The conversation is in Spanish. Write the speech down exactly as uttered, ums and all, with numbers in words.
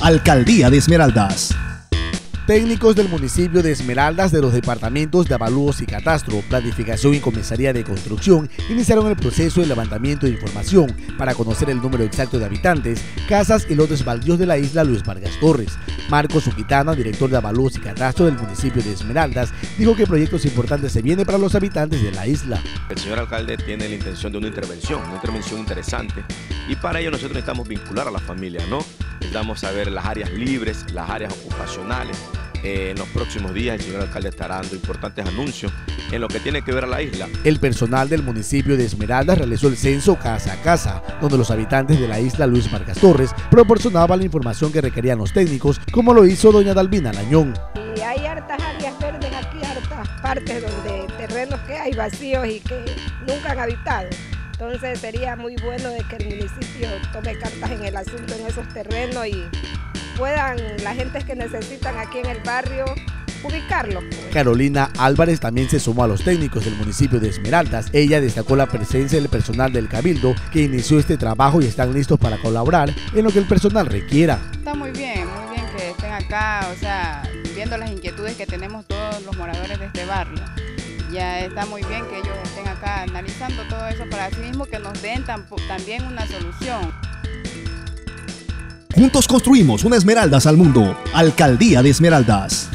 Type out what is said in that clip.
Alcaldía de Esmeraldas. Técnicos del municipio de Esmeraldas de los departamentos de Avalúos y Catastro, Planificación y Comisaría de Construcción iniciaron el proceso de levantamiento de información para conocer el número exacto de habitantes, casas y lotes baldíos de la isla Luis Vargas Torres. Marcos Uquitana, director de Avalúos y Catastro del municipio de Esmeraldas, dijo que proyectos importantes se vienen para los habitantes de la isla. El señor alcalde tiene la intención de una intervención, una intervención interesante, y para ello nosotros necesitamos vincular a la familia, ¿no? Necesitamos saber las áreas libres, las áreas ocupacionales. Eh, en los próximos días el señor alcalde estará dando importantes anuncios en lo que tiene que ver a la isla. El personal del municipio de Esmeraldas realizó el censo casa a casa, donde los habitantes de la isla Luis Vargas Torres proporcionaban la información que requerían los técnicos, como lo hizo doña Dalvina Lañón. Y hay hartas áreas verdes aquí, hartas partes donde terrenos que hay vacíos y que nunca han habitado. Entonces sería muy bueno de que el municipio tome cartas en el asunto en esos terrenos y puedan las gentes que necesitan aquí en el barrio ubicarlos. Pues. Carolina Álvarez también se sumó a los técnicos del municipio de Esmeraldas. Ella destacó la presencia del personal del Cabildo que inició este trabajo y están listos para colaborar en lo que el personal requiera. Está muy bien, muy bien que estén acá, o sea, viendo las inquietudes que tenemos todos los moradores de este barrio. Ya está muy bien que ellos estén acá analizando todo eso para sí mismos, que nos den también una solución. Juntos construimos una Esmeraldas al mundo. Alcaldía de Esmeraldas.